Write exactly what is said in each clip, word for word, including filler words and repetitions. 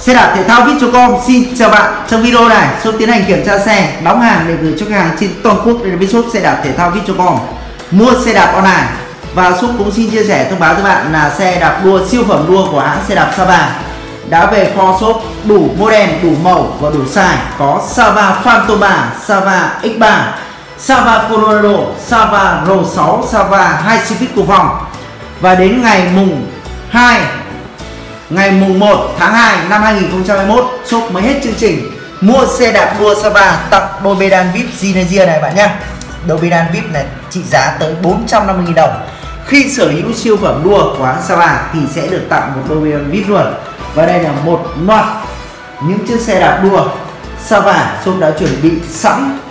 Xe đạp thể thao vip chấm com xin chào bạn. Trong video này, shop tiến hành kiểm tra xe, đóng hàng để gửi cho khách hàng trên toàn quốc. Đây là shop xe đạp thể thao vip chấm com. Mua xe đạp online. Và shop cũng xin chia sẻ thông báo với bạn là xe đạp đua siêu phẩm đua của hãng xe đạp Sava đã về kho shop đủ model, đủ màu và đủ size. Có Sava Phantom ba, Sava ích ba, Sava Colorado, Sava R sáu, Sava hai speed cùng vòng. Và đến ngày mùng hai Ngày mùng một tháng hai năm hai nghìn không trăm hai mươi mốt, shop mới hết chương trình mua xe đạp đua Sava tặng đôi pedal vip Genesia này bạn nhé. Đôi pedal vip này trị giá tới bốn trăm năm mươi nghìn đồng. Khi sở hữu siêu phẩm đua của hãng Sava thì sẽ được tặng một đôi pedal vip luôn. Và đây là một loạt những chiếc xe đạp đua Sava shop đã chuẩn bị sẵn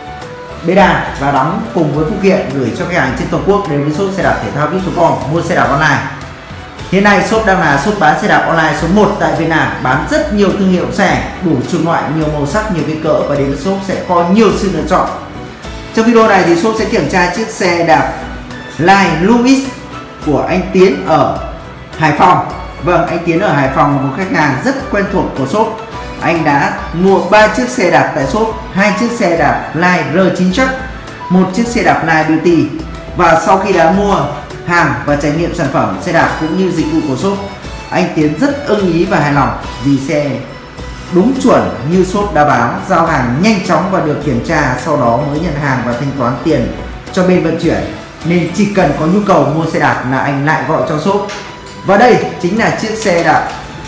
pedal và đóng cùng với phụ kiện gửi cho khách hàng trên toàn quốc đến với shop xe đạp thể thao vip chấm com mua xe đạp online. Hiện nay shop đang là shop bán xe đạp online số một tại Việt Nam, bán rất nhiều thương hiệu xe, đủ chủng loại, nhiều màu sắc, nhiều kích cỡ và đến shop sẽ có nhiều sự lựa chọn. Trong video này thì shop sẽ kiểm tra chiếc xe đạp Line Louis của anh Tiến ở Hải Phòng. Vâng, anh Tiến ở Hải Phòng là một khách hàng rất quen thuộc của shop. Anh đã mua ba chiếc xe đạp tại shop, hai chiếc xe đạp Line R chín chắc, một chiếc xe đạp Line Beauty. Và sau khi đã mua hàng và trải nghiệm sản phẩm xe đạp cũng như dịch vụ của shop, anh Tiến rất ưng ý và hài lòng vì xe đúng chuẩn như shop đã báo, giao hàng nhanh chóng và được kiểm tra, sau đó mới nhận hàng và thanh toán tiền cho bên vận chuyển. Nên chỉ cần có nhu cầu mua xe đạp là anh lại gọi cho shop. Và đây chính là chiếc xe đạp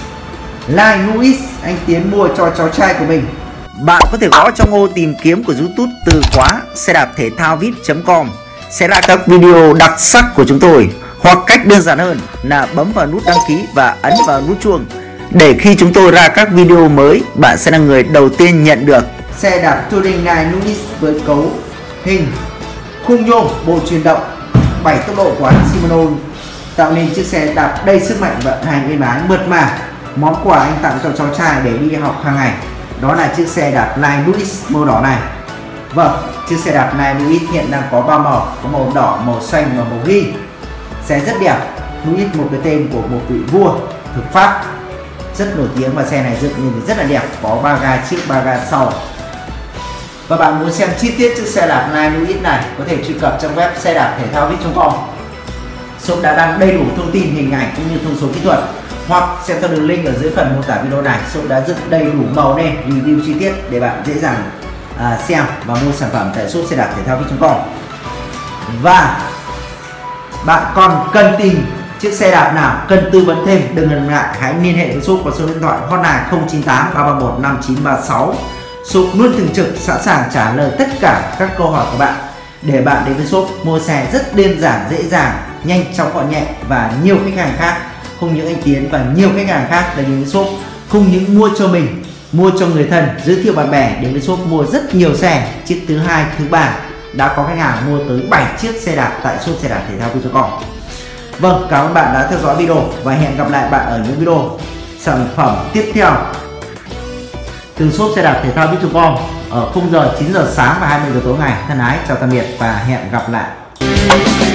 Line Louis anh Tiến mua cho cháu trai của mình. Bạn có thể gõ trong ô tìm kiếm của YouTube từ khóa xe đạp thể thao vip chấm com sẽ ra các video đặc sắc của chúng tôi, hoặc cách đơn giản hơn là bấm vào nút đăng ký và ấn vào nút chuông để khi chúng tôi ra các video mới, bạn sẽ là người đầu tiên nhận được. Xe đạp Touring Line Louis với cấu hình khung nhôm bộ truyền động bảy tốc độ của hãng Shimano tạo nên chiếc xe đạp đầy sức mạnh vận hành êm ái mượt mà. Món quà anh tặng cho cháu trai để đi học hàng ngày đó là chiếc xe đạp Line Louis màu đỏ này. Vâng, chiếc xe đạp Line Louis hiện đang có ba màu, có màu đỏ, màu xanh và màu ghi. Xe rất đẹp. Louis một cái tên của một vị vua thực Pháp rất nổi tiếng và xe này dựng nhìn rất là đẹp, có ba ga trước, ba ga sau. Và bạn muốn xem chi tiết chiếc xe đạp Line Louis này có thể truy cập trong web xe đạp thể thao vip chấm com. Shop đã đăng đầy đủ thông tin, hình ảnh cũng như thông số kỹ thuật, hoặc xem theo đường link ở dưới phần mô tả video này. Shop đã dựng đầy đủ màu nên review chi tiết để bạn dễ dàng à, xem và mua sản phẩm tại shop xe đạp thể thao vip chấm com. Và bạn còn cần tìm chiếc xe đạp nào, cần tư vấn thêm, đừng ngần ngại, hãy liên hệ với shop qua số điện thoại hotline không chín tám ba ba một năm chín ba sáu. Shop luôn thường trực sẵn sàng trả lời tất cả các câu hỏi của bạn để bạn đến với shop mua xe rất đơn giản, dễ dàng, nhanh chóng, gọn nhẹ. Và nhiều khách hàng khác, không những anh Tiến và nhiều khách hàng khác đến với shop không những mua cho mình, mua cho người thân, giới thiệu bạn bè đến với shop mua rất nhiều xe. Chiếc thứ hai, thứ ba đã có khách hàng mua tới bảy chiếc xe đạp tại shop xe đạp thể thao vip chấm com. Vâng, cảm ơn bạn đã theo dõi video và hẹn gặp lại bạn ở những video sản phẩm tiếp theo từ shop xe đạp thể thao vip chấm com ở khung giờ chín giờ sáng và hai mươi giờ tối ngày. Thân ái chào tạm biệt và hẹn gặp lại.